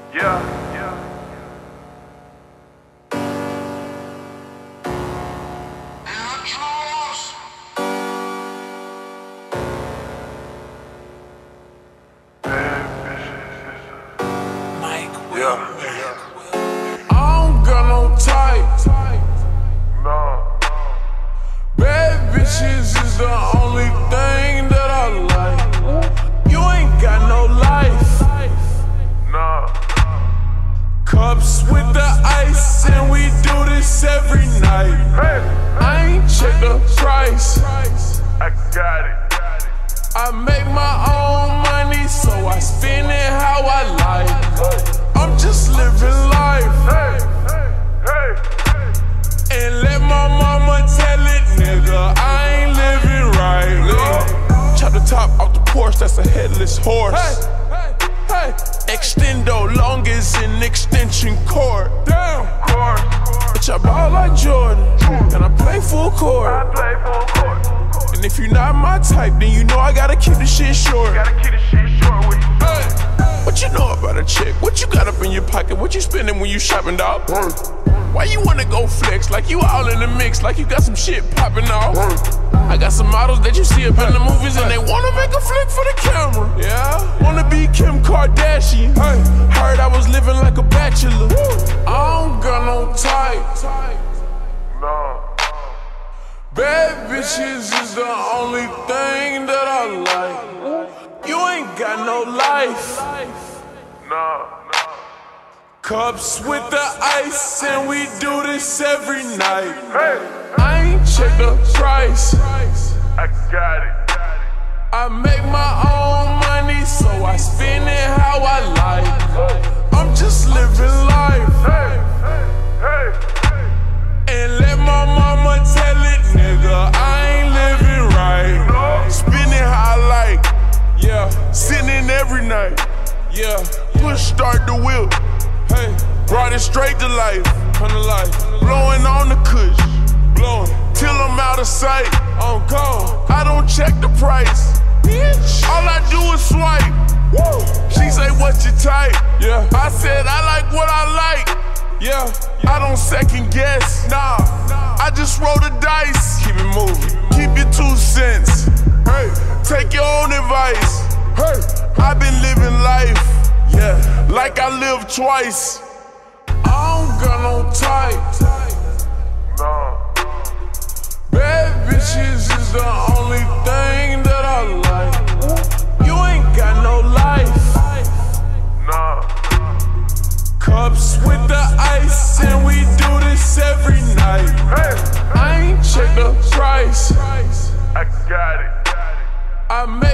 Yeah, yeah. I don't got no type. No. Bad bitches is the only thing that I like. You ain't got no life. No. Cups with the ice, and we do this every night. Hey. I ain't check the price. I got it. I make my own money, so I spend it how I like. I'm just living life. Hey, hey, hey. And let my mama tell it, nigga, I ain't living right. Chop the top off the porch, that's a headless horse. Hey. Extendo, long as an extension cord. Damn. Bitch, I ball like Jordan, and I play full court. I play full court. And if you not my type, then you know I gotta keep the shit short. Gotta keep the shit short with you. Hey. What you know about a chick? What you got up in your pocket? What you spending when you shopping, dog? Why you wanna go flex? Like you all in the mix, like you got some shit popping off. I got some models that you see up in the movies and they wanna make a flick for the camera. Yeah, wanna be Kim Kardashian. Heard I was living like a bachelor. I don't got no type. No. Bad bitches is the only thing that I like. You ain't got no life. No. Cups with the ice, and we do this every night. Hey. I ain't check the price. I got it. I make my own money, so I spend it how I like. I'm just living life. Hey, hey, hey. And let my mama tell it, nigga, I ain't living right. Spend it how I like. Yeah, sitting in every night. Yeah, push start the wheel. Hey, brought it straight to life. Come to life. Blowing on the kush. Blowing till I'm out of sight. On call. I don't check the price. Bitch. All I do is swipe. Woo. She say, what's your type? Yeah. I said, I like what I like. Yeah. I don't second guess. Nah. I just roll the dice. Keep it moving. Keep your 2 cents. Hey. Take your own advice. Hey. I've been living life. Yeah. Like I lived twice. I don't got no type. No. Bad bitches is the only thing that I like. You ain't got no life. No. Cups with the ice, and we do this every night. Hey. I ain't check the price. I got it. I